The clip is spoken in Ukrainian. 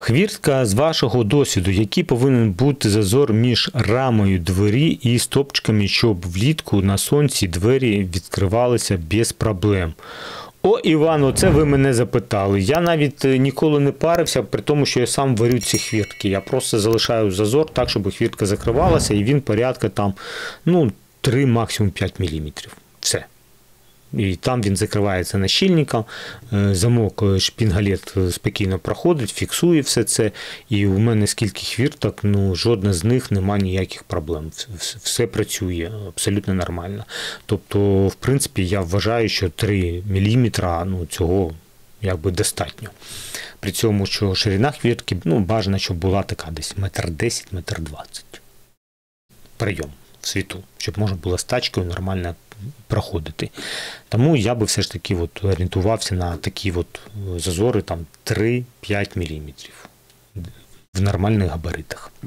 Хвіртка, з вашого досвіду, який повинен бути зазор між рамою двері і стопчиками, щоб влітку на сонці двері відкривалися без проблем? О, Іван, оце ви мене запитали. Я навіть ніколи не парився, при тому, що я сам варю ці хвіртки. Я просто залишаю зазор так, щоб хвіртка закривалася, і він порядка там, 3, максимум 5 мм. Все. І там він закривається нащільником, замок, шпінгалет спокійно проходить, фіксує все це. І у мене скільки хвірток, жодна з них немає ніяких проблем. Все працює абсолютно нормально. Тобто, в принципі, я вважаю, що 3 мм цього достатньо. При цьому, що ширина хвіртки, бажано, щоб була така десь 1,10 м, 1,20 м. Прийом в світу, щоб можна було з тачкою нормально проходити. Тому я би все ж таки орієнтувався на такі зазори 3-5 мм в нормальних габаритах.